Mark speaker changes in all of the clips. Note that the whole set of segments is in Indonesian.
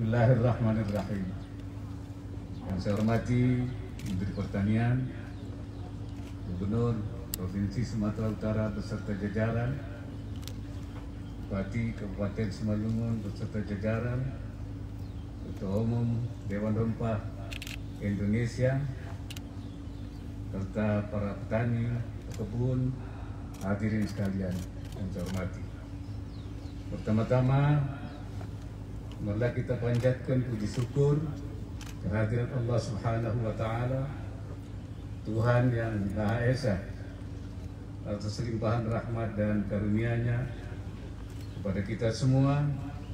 Speaker 1: Bismillahirrahmanirrahim. Yang saya hormati Menteri Pertanian, Gubernur Provinsi Sumatera Utara beserta jajaran, Bupati Kabupaten Simalungun beserta jajaran, Ketua Umum Dewan Rempah Indonesia, serta para petani, pekebun, hadirin sekalian yang saya hormati. Pertama-tama, marilah kita panjatkan puji syukur kehadirat Allah Subhanahu wa Ta'ala, Tuhan yang Maha Esa, atas limpahan rahmat dan karunia-Nya kepada kita semua,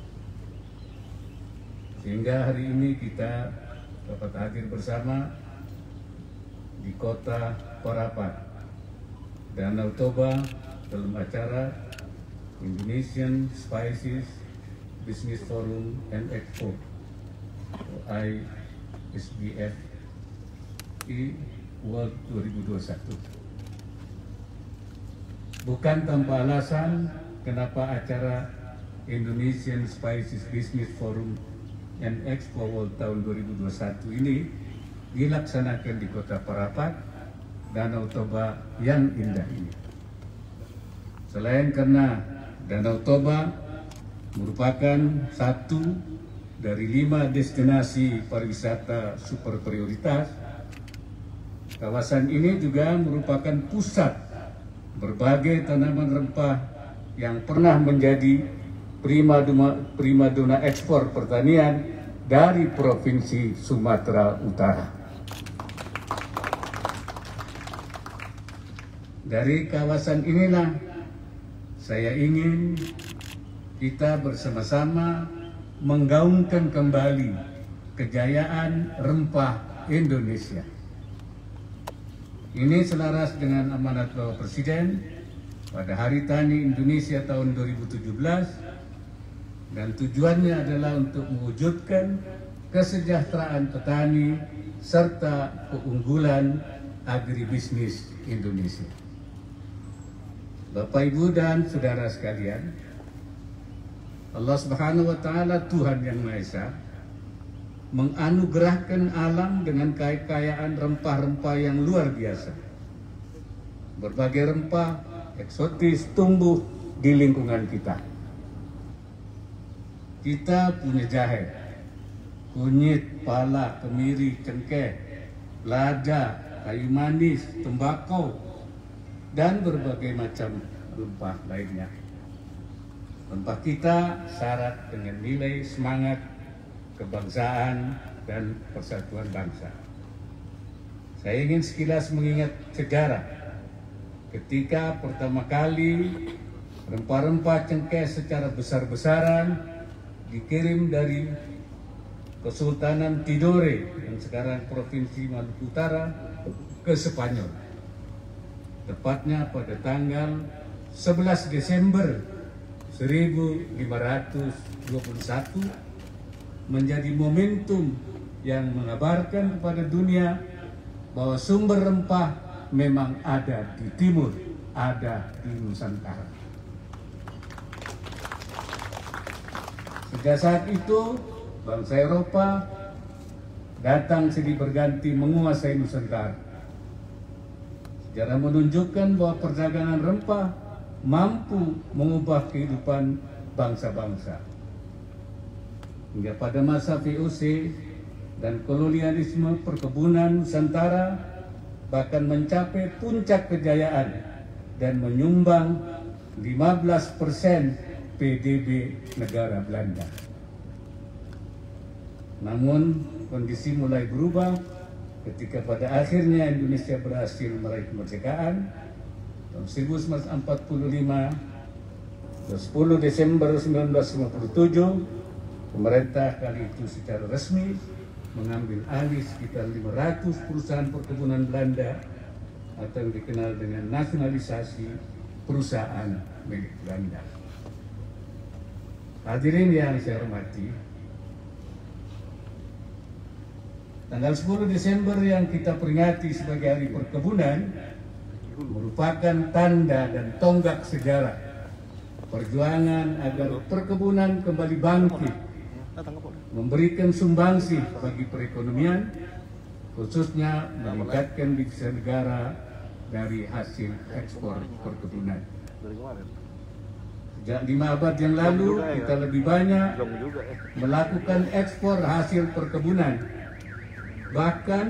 Speaker 1: sehingga hari ini kita dapat hadir bersama di kota Parapat, Danau Toba, dalam acara Indonesian Spices Business Forum and Expo ISBFI World 2021. Bukan tanpa alasan kenapa acara Indonesian Spices Business Forum and Expo World tahun 2021 ini dilaksanakan di kota Parapat, Danau Toba yang indah ini. Selain karena Danau Toba merupakan satu dari 5 destinasi pariwisata super prioritas, kawasan ini juga merupakan pusat berbagai tanaman rempah yang pernah menjadi primadona ekspor pertanian dari Provinsi Sumatera Utara. Dari kawasan inilah saya ingin kita bersama-sama menggaungkan kembali kejayaan rempah Indonesia. Ini selaras dengan amanat Bapak Presiden pada Hari Tani Indonesia tahun 2017, dan tujuannya adalah untuk mewujudkan kesejahteraan petani serta keunggulan agribisnis Indonesia. Bapak, Ibu, dan saudara sekalian, Allah Subhanahu wa Ta'ala, Tuhan yang Maha Esa, menganugerahkan alam dengan kekayaan rempah-rempah yang luar biasa. Berbagai rempah eksotis tumbuh di lingkungan kita. Kita punya jahe, kunyit, pala, kemiri, cengkeh, lada, kayu manis, tembakau, dan berbagai macam rempah lainnya. Rempah kita syarat dengan nilai semangat kebangsaan dan persatuan bangsa. Saya ingin sekilas mengingat sejarah ketika pertama kali rempah-rempah cengkeh secara besar-besaran dikirim dari Kesultanan Tidore yang sekarang Provinsi Maluku Utara ke Spanyol. Tepatnya pada tanggal 11 Desember 1521 menjadi momentum yang mengabarkan kepada dunia bahwa sumber rempah memang ada di timur, ada di Nusantara. Sejak saat itu, bangsa Eropa datang silih berganti menguasai Nusantara. Sejarah menunjukkan bahwa perdagangan rempah mampu mengubah kehidupan bangsa-bangsa. Hingga pada masa VOC dan kolonialisme, perkebunan Nusantara bahkan mencapai puncak kejayaan dan menyumbang 15% PDB negara Belanda. Namun kondisi mulai berubah ketika pada akhirnya Indonesia berhasil meraih kemerdekaan tahun 1945. 10 Desember 1957, pemerintah kali itu secara resmi mengambil alih sekitar 500 perusahaan perkebunan Belanda atau yang dikenal dengan nasionalisasi perusahaan milik Belanda. Hadirin yang saya hormati, tanggal 10 Desember yang kita peringati sebagai Hari Perkebunan merupakan tanda dan tonggak sejarah perjuangan agar perkebunan kembali bangkit memberikan sumbangsi bagi perekonomian, khususnya meningkatkan devisa negara dari hasil ekspor perkebunan. Sejak 5 abad yang lalu, kita lebih banyak melakukan ekspor hasil perkebunan. Bahkan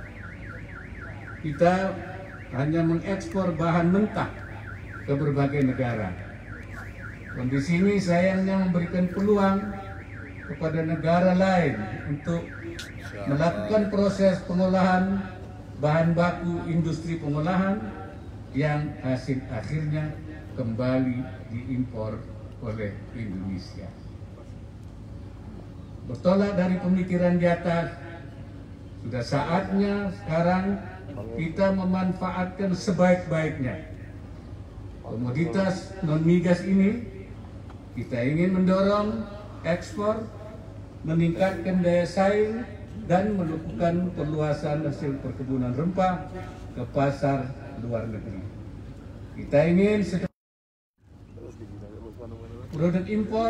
Speaker 1: kita hanya mengekspor bahan mentah ke berbagai negara. Kondisi ini sayangnya memberikan peluang kepada negara lain untuk melakukan proses pengolahan bahan baku industri pengolahan yang hasil akhirnya kembali diimpor oleh Indonesia. Bertolak dari pemikiran di atas, sudah saatnya sekarang kita memanfaatkan sebaik-baiknya komoditas non-migas ini. Kita ingin mendorong ekspor, meningkatkan daya saing, dan melakukan perluasan hasil perkebunan rempah ke pasar luar negeri. Kita ingin produk impor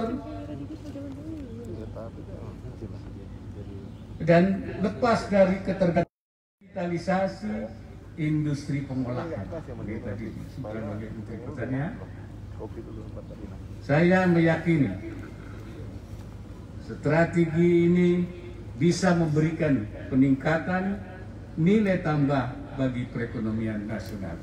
Speaker 1: dan lepas dari ketergantungan digitalisasi industri pengolahan. Tadi sebagai Menteri Pertanian, saya meyakini strategi ini bisa memberikan peningkatan nilai tambah bagi perekonomian nasional.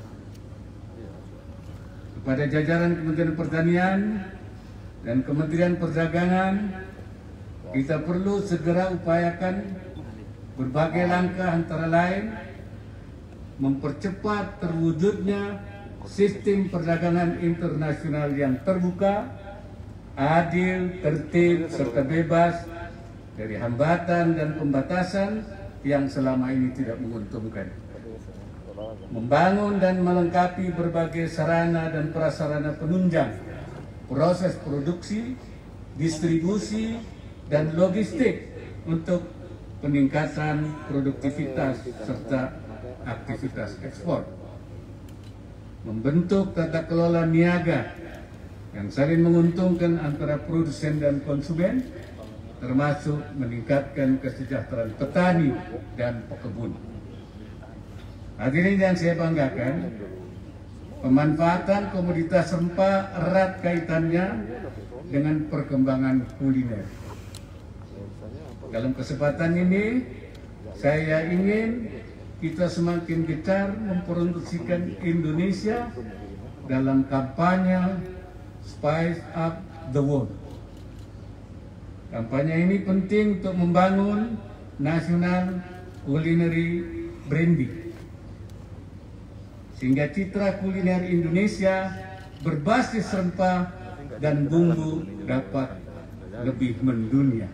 Speaker 1: Kepada jajaran Kementerian Pertanian dan Kementerian Perdagangan, kita perlu segera upayakan berbagai langkah, antara lain mempercepat terwujudnya sistem perdagangan internasional yang terbuka, adil, tertib, serta bebas dari hambatan dan pembatasan yang selama ini tidak menguntungkan. Membangun dan melengkapi berbagai sarana dan prasarana penunjang proses produksi, distribusi, dan logistik untuk peningkatan produktivitas serta aktivitas ekspor. Membentuk tata kelola niaga yang saling menguntungkan antara produsen dan konsumen, termasuk meningkatkan kesejahteraan petani dan pekebun. Hadirin yang saya banggakan, pemanfaatan komoditas rempah erat kaitannya dengan perkembangan kuliner. Dalam kesempatan ini, saya ingin kita semakin gencar mempromosikan Indonesia dalam kampanye Spice Up the World. Kampanye ini penting untuk membangun national culinary branding, sehingga citra kuliner Indonesia berbasis rempah dan bumbu dapat lebih mendunia.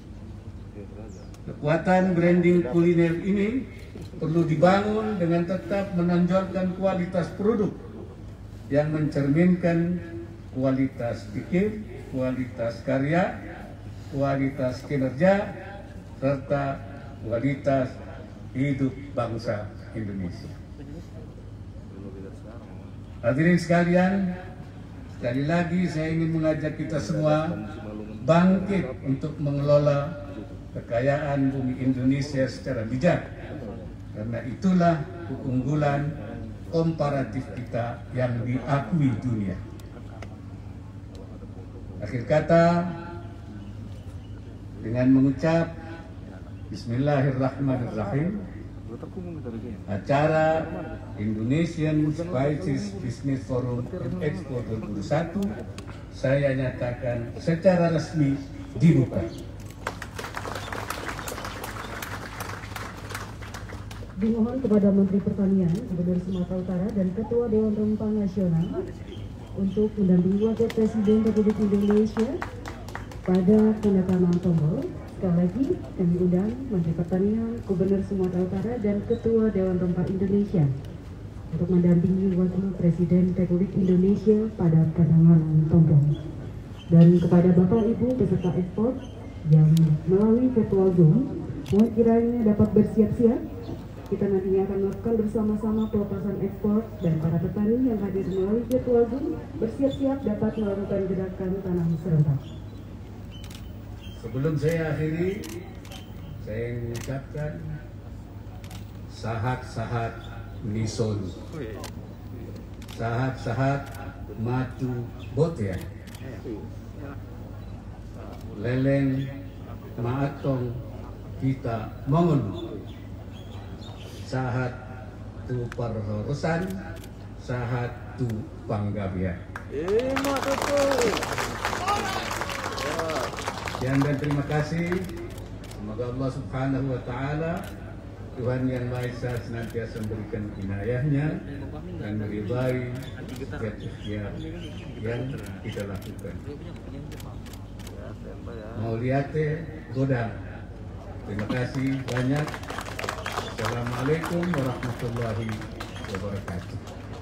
Speaker 1: Kekuatan branding kuliner ini perlu dibangun dengan tetap menonjolkan kualitas produk yang mencerminkan kualitas pikir, kualitas karya, kualitas kinerja, serta kualitas hidup bangsa Indonesia. Hadirin sekalian, sekali lagi saya ingin mengajak kita semua bangkit untuk mengelola kekayaan bumi Indonesia secara bijak, karena itulah keunggulan komparatif kita yang diakui dunia. Akhir kata, dengan mengucap Bismillahirrahmanirrahim, acara Indonesian Spices Business Forum and Expo 2021 saya nyatakan secara resmi dibuka.
Speaker 2: Dimohon kepada Menteri Pertanian, Gubernur Sumatera Utara, dan Ketua Dewan Rempah Nasional untuk mendampingi Wakil Presiden Republik Indonesia pada penekanan tombol. Sekali lagi, kami undang Menteri Pertanian, Gubernur Sumatera Utara, dan Ketua Dewan Rempah Indonesia untuk mendampingi Wakil Presiden Republik Indonesia pada penekanan tombol. Dan kepada Bapak Ibu peserta ekspor yang melalui virtual Zoom, mohon kiranya dapat bersiap-siap. Kita nantinya akan melakukan bersama-sama pelepasan ekspor, dan para petani yang hadir melalui virtual Zoom bersiap-siap dapat melakukan gerakan tanam serentak.
Speaker 1: Sebelum saya akhiri, saya mengucapkan sahat-sahat Nison, sahat-sahat Matu Botea, Leleng Maatong kita Mongon, sahat tu Parhorosan, sahat tu Panggabian. Sekian dan terima kasih. Semoga Allah Subhanahu wa Ta'ala, Tuhan yang Maha Esa, senantiasa memberikan inayahnya dan meridai setiap ikhtiar yang kita lakukan. Mauliate Godang. Terima kasih banyak. Assalamualaikum warahmatullahi wabarakatuh.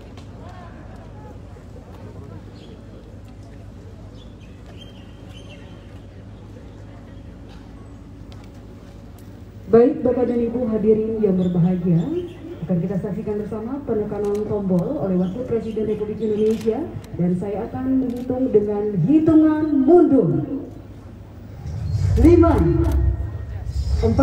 Speaker 2: Baik Bapak dan Ibu hadirin yang berbahagia, akan kita saksikan bersama penekanan tombol oleh Wakil Presiden Republik Indonesia, dan saya akan menghitung dengan hitungan mundur. 5, 4, 3, 2, 1.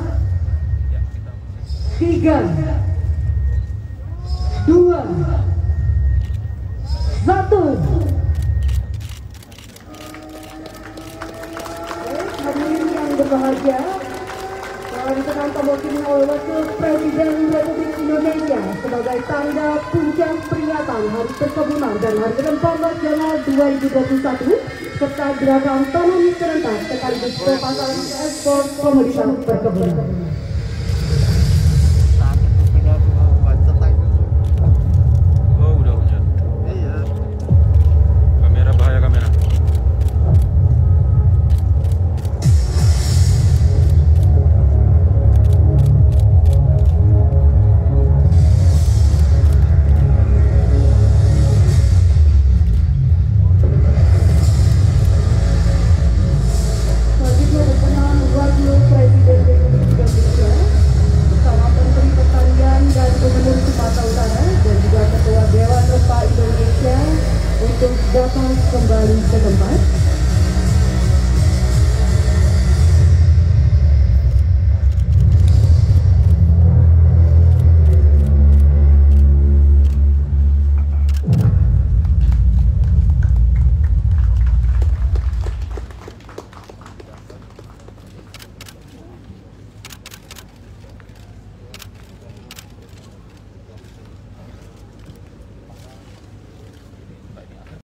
Speaker 2: Hadirin yang berbahagia, ditekan tombol kini oleh Wakil Presiden Republik Indonesia sebagai tanda puncak peringatan Hari Perkebunan dan Hari Rempah Nasional 2021 serta gerakan tanam serentak sekaligus pemasaran ekspor komoditas perkebunan. Dapat kembali ke tempat.